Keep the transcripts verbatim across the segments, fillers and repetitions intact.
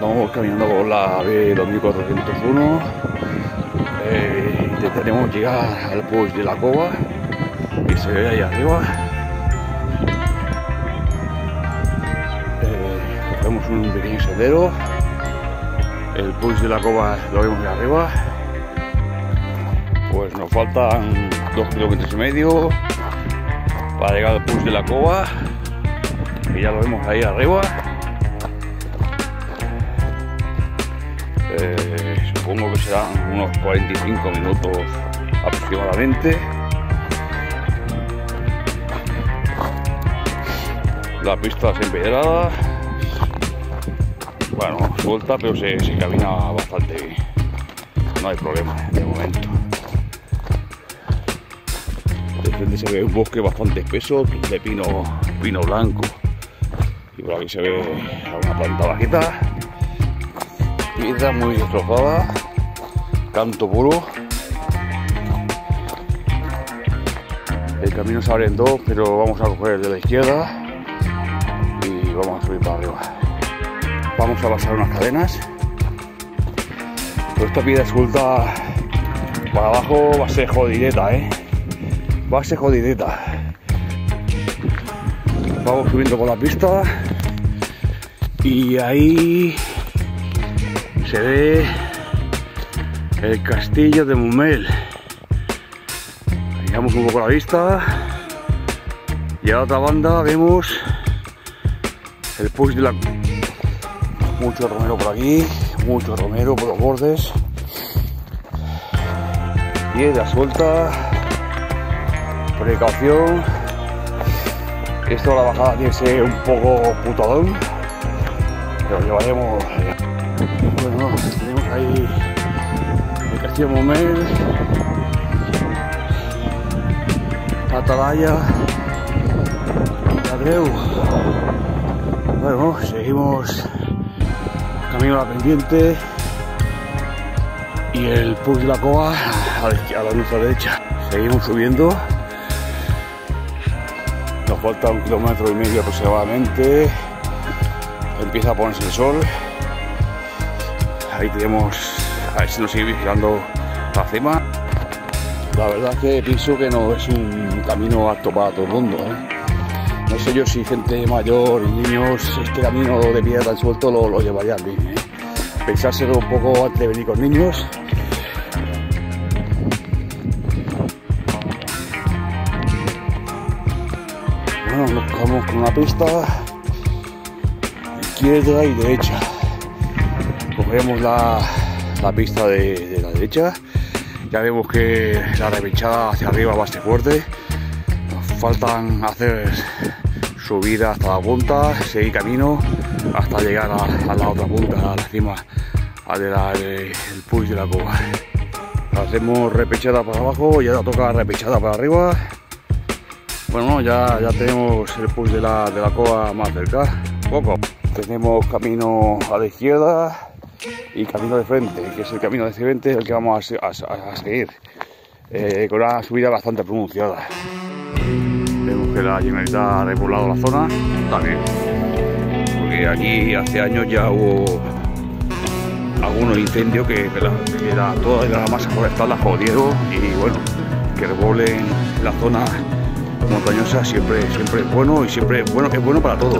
Vamos caminando por la B dos mil cuatrocientos uno. Eh, intentaremos llegar al Puig de la Cova, que se ve ahí arriba. Eh, cogemos un pequeño sendero. El Puig de la Cova lo vemos ahí arriba. Pues nos faltan dos kilómetros y medio para llegar al Puig de la Cova, que ya lo vemos ahí arriba. Eh, supongo que serán unos cuarenta y cinco minutos aproximadamente. La pista es empedrada, bueno, suelta, pero se, se camina bastante bien, no hay problema de momento. De frente se ve un bosque bastante espeso de pino, pino blanco, y por aquí se ve una planta bajita. Piedra muy destrozada, canto puro. El camino se abre en dos, pero vamos a coger el de la izquierda y vamos a subir para arriba. Vamos a pasar unas cadenas. Pero esta piedra suelta para abajo va a ser jodideta, eh. Va a ser jodideta. Vamos subiendo por la pista y ahí se ve el castillo de Montmell. Miramos un poco la vista y a la otra banda vemos el Puig de la... Mucho romero por aquí, mucho romero por los bordes, piedra suelta, precaución. Esto, la bajada tiene que ser un poco putadón, pero lo llevaremos. Bueno, tenemos ahí el castillo de Montmell, Atalaya, Adreu. Bueno, seguimos camino a la pendiente y el Puig de la Cova a la, a la nuestra derecha. Seguimos subiendo. Nos falta un kilómetro y medio aproximadamente. Empieza a ponerse el sol. Ahí tenemos, a ver si nos sigue vigilando la cima. La verdad es que pienso que no es un camino apto para todo el mundo, ¿eh? No sé yo si gente mayor y niños este camino de piedra tan suelto lo, lo llevarían bien, ¿eh? Pensárselo un poco antes de venir con niños. Bueno, nos cogemos con una pista izquierda y derecha. Cogemos la, la pista de, de la derecha. Ya vemos que la repechada hacia arriba va a ser fuerte. Nos faltan hacer subida hasta la punta, seguir camino hasta llegar a, a la otra punta, a la cima, a de la, de, el Puig de la Cova. Hacemos repechada para abajo y ahora toca repechada para arriba. Bueno, ya, ya tenemos el Puig de la, de la Cova más cerca. Poco. Tenemos camino a la izquierda y camino de frente, que es el camino de frente el que vamos a, a, a seguir, eh, con una subida bastante pronunciada. Vemos que la Generalitat ha repoblado la zona también, porque aquí hace años ya hubo algunos incendios que, que, la, que la, toda la masa forestal la jodieron, y bueno, que repoblen la zona montañosa siempre, siempre es bueno, y siempre es bueno, es bueno para todos.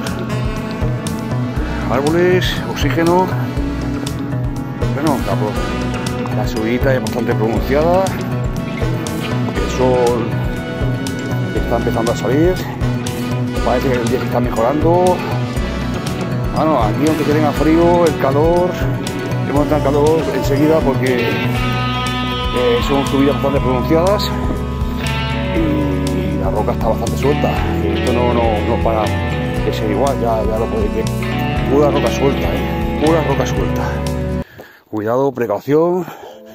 Árboles, oxígeno. Bueno, la, la subida es bastante pronunciada, el sol está empezando a salir, parece que el día se está mejorando. Bueno, aquí aunque tenga frío, el calor, hemos entrado en calor enseguida porque eh, son subidas bastante pronunciadas y la roca está bastante suelta. Esto no, no, no para de ser igual, ya, ya lo podéis ver. Pura roca suelta, eh, pura roca suelta. Cuidado, precaución.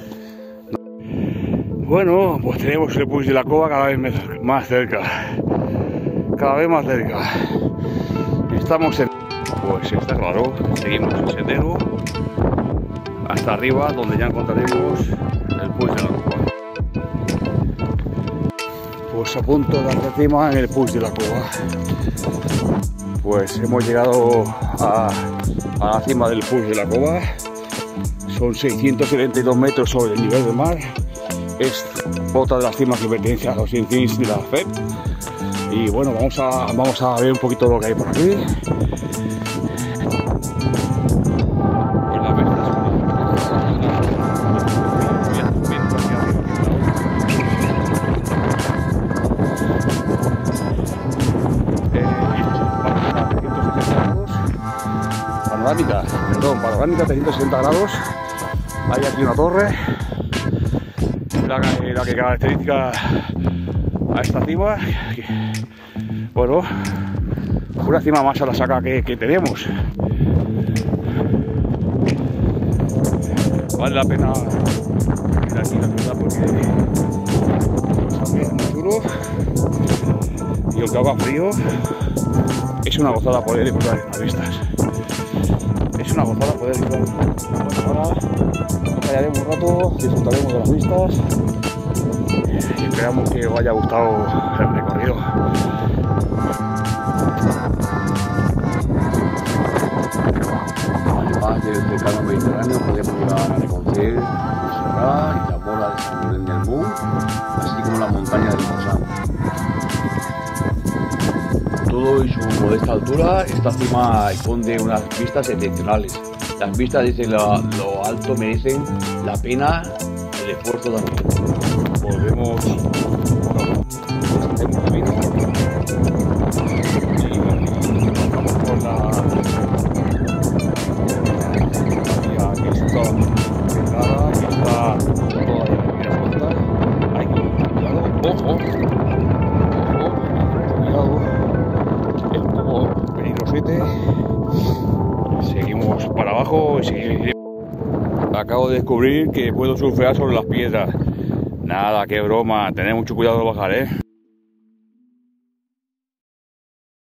Bueno, pues tenemos el Puig de la Cova cada vez más cerca. Cada vez más cerca. Estamos en... Pues está claro, seguimos el sendero hasta arriba, donde ya encontraremos el Puig de la Cova. Pues a punto de dar encima en el Puig de la Cova. Pues hemos llegado a, a la cima del Puig de la Cova. Son seiscientos setenta y dos metros sobre el nivel del mar. Es otra de las cimas que pertenece a los Incins de la F E P. Y bueno, vamos a, vamos a ver un poquito lo que hay por aquí. Pues las vistas panorámica, perdón, panorámica trescientos sesenta grados. Hay aquí una torre, la, la que caracteriza a esta cima. Bueno, una cima más a la saca que, que tenemos. Vale la pena ir aquí, la verdad, porque pues, es muy duro y aunque haga frío, es una gozada poder disfrutar de las vistas. Es una gozada poder disfrutar. Bueno, ahora nos callaremos un rato, disfrutaremos de las vistas y esperamos que os haya gustado el recorrido. Además del cercano Mediterráneo podemos llegar a reconocer Montserrat y la bola de San Julián del Munt, así como la montaña del Montsant. Todo en su modesta altura, esta cima esconde unas vistas excepcionales. Las vistas desde lo, lo alto merecen la pena, el esfuerzo también. Volvemos, hacemos camino y vamos por la vía que está cerrada, que está toda la suelta. Hay que tener cuidado, ojo, ojo, cuidado, es un poco peligrosete. Seguimos para abajo y seguimos. Acabo de descubrir que puedo surfear sobre las piedras. Nada, qué broma, tened mucho cuidado de bajar, ¿eh?